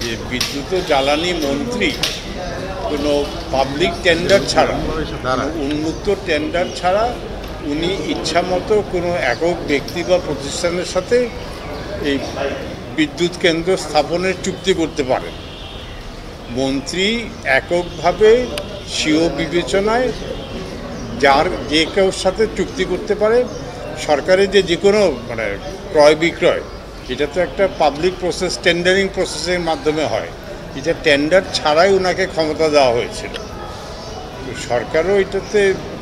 যে বিদ্যুৎ ও জ্বালানি মন্ত্রী কোনো পাবলিক টেন্ডার ছাড়া, উন্মুক্ত টেন্ডার ছাড়া উনি ইচ্ছামতো কোনো একক ব্যক্তি বা প্রতিষ্ঠানের সাথে এই বিদ্যুৎ কেন্দ্র স্থাপনের চুক্তি করতে পারেন। মন্ত্রী এককভাবে স্বীয় বিবেচনায় যে কেউ সাথে চুক্তি করতে পারে। সরকারের যে কোনো ক্রয় বিক্রয়, এটা তো একটা পাবলিক প্রসেস, টেন্ডারিং প্রসেসের মাধ্যমে হয়। এটা টেন্ডার ছাড়াই ওনাকে ক্ষমতা দেওয়া হয়েছিল। সরকারও এটাতে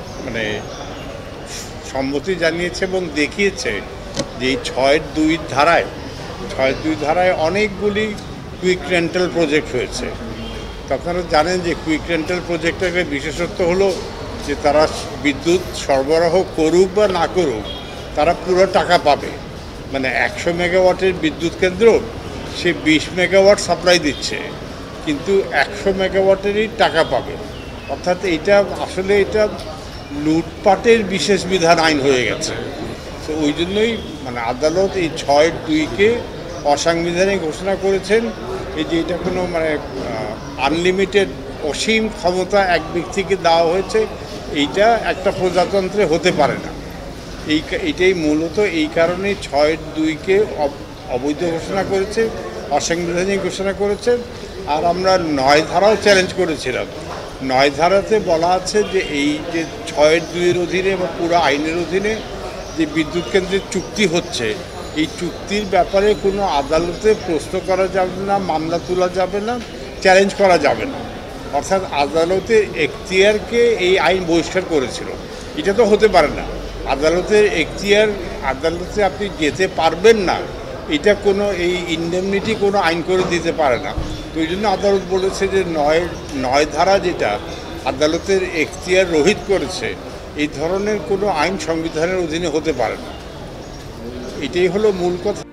সম্মতি জানিয়েছে এবং দেখিয়েছে যে এই 6(2) ধারায় অনেকগুলি কুইক রেন্টাল প্রজেক্ট হয়েছে। আপনারা জানেন যে কুইক রেন্টাল প্রজেক্টের বিশেষত্ব হলো যে তারা বিদ্যুৎ সরবরাহ করুক বা না করুক, তারা পুরো টাকা পাবে। 100 মেগাওয়াটের বিদ্যুৎ কেন্দ্র সে 20 মেগাওয়াট সাপ্লাই দিচ্ছে, কিন্তু 100 মেগাওয়াটেরই টাকা পাবে। অর্থাৎ এটা লুটপাটের বিশেষ বিধান আইন হয়ে গেছে। তো ওই জন্যই আদালত এই 6(2)কে অসাংবিধানিক ঘোষণা করেছেন। এই যে এটা কোনো আনলিমিটেড অসীম ক্ষমতা এক ব্যক্তিকে দেওয়া হয়েছে, এইটা একটা প্রজাতন্ত্রে হতে পারে না। এইটাই মূলত এই কারণেই 6(2)কে অবৈধ ঘোষণা করেছে, অসাংবিধানিক ঘোষণা করেছে। আর আমরা 9 ধারাও চ্যালেঞ্জ করেছিলাম। 9 ধারাতে বলা আছে যে এই যে 6(2)-এর অধীনে বা পুরো আইনের অধীনে যে বিদ্যুৎ কেন্দ্রের চুক্তি হচ্ছে, এই চুক্তির ব্যাপারে কোনো আদালতে প্রশ্ন করা যাবে না, মামলা তোলা যাবে না, চ্যালেঞ্জ করা যাবে না। অর্থাৎ আদালতের এখতিয়ারকে এই আইন বহিষ্কার করেছিল। এটা তো হতে পারে না। আদালতের এখতিয়ার, আদালতে আপনি যেতে পারবেন না, এটা কোনো এই ইনডেমনিটি কোনো আইন করে দিতে পারে না। তো এই জন্য আদালত বলেছে যে 9 ধারা যেটা আদালতের এখতিয়ার রহিত করেছে, এই ধরনের কোনো আইন সংবিধানের অধীনে হতে পারে না। এটাই হলো মূল কথা।